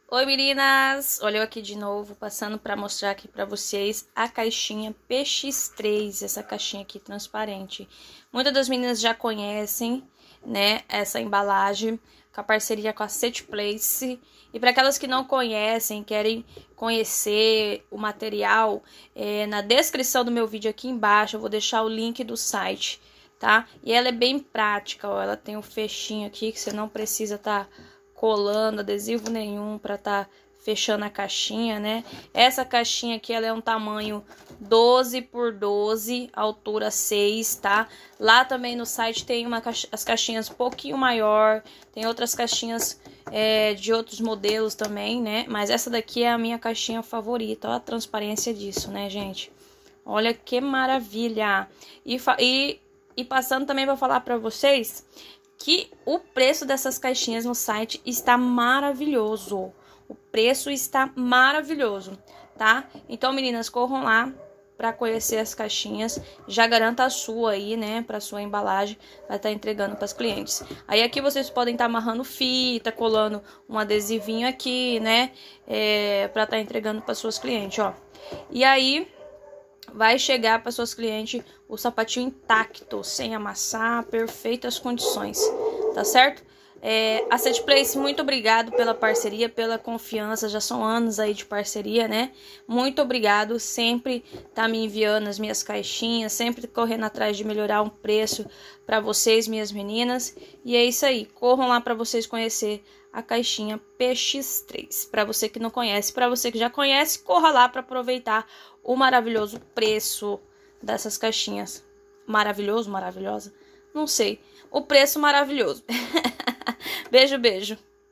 Oi meninas, olha eu aqui de novo, passando para mostrar aqui para vocês a caixinha PX3, essa caixinha aqui transparente. Muitas das meninas já conhecem, né, essa embalagem, com a parceria com a Set Place. E para aquelas que não conhecem, querem conhecer o material, na descrição do meu vídeo aqui embaixo eu vou deixar o link do site, tá? E ela é bem prática, ó, ela tem um fechinho aqui que você não precisa colando adesivo nenhum para tá fechando a caixinha, né? Essa caixinha aqui, ela é um tamanho 12 por 12, altura 6, tá? Lá também no site tem as caixinhas um pouquinho maior, tem outras caixinhas de outros modelos também, né? Mas essa daqui é a minha caixinha favorita, olha a transparência disso, né, gente? Olha que maravilha! E passando também para falar para vocês que o preço dessas caixinhas no site está maravilhoso. O preço está maravilhoso, tá? Então, meninas, corram lá para conhecer as caixinhas. Já garanta a sua aí, né? Para sua embalagem, vai estar entregando para os clientes. Aí aqui vocês podem estar amarrando fita, colando um adesivinho aqui, né? Para estar entregando para suas clientes, ó. E aí vai chegar para suas clientes o sapatinho intacto, sem amassar, perfeitas condições, tá certo? A Set Place, muito obrigado pela parceria, pela confiança, já são anos aí de parceria, né? Muito obrigado, sempre tá me enviando as minhas caixinhas, sempre correndo atrás de melhorar um preço para vocês, minhas meninas. E é isso aí, corram lá para vocês conhecer a caixinha PX3. Para você que não conhece, para você que já conhece, corra lá para aproveitar o maravilhoso preço dessas caixinhas. Maravilhoso, maravilhosa? Não sei. O preço maravilhoso. Beijo, beijo.